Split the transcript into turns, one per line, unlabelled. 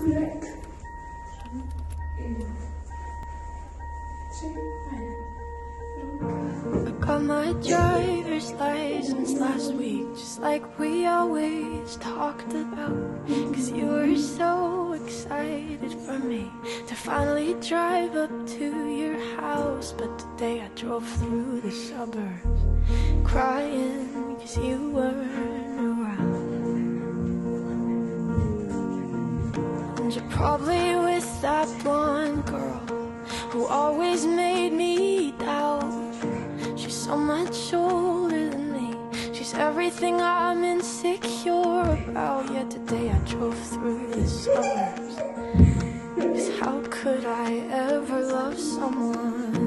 I got my driver's license last week, just like we always talked about. Cause you were so excited for me to finally drive up to your house. But today I drove through the suburbs crying cause you weren't around. And you're probably with that blonde girl who always made me doubt. She's so much older than me, she's everything I'm insecure about. Yet today I drove through the suburbs, cause how could I ever love someone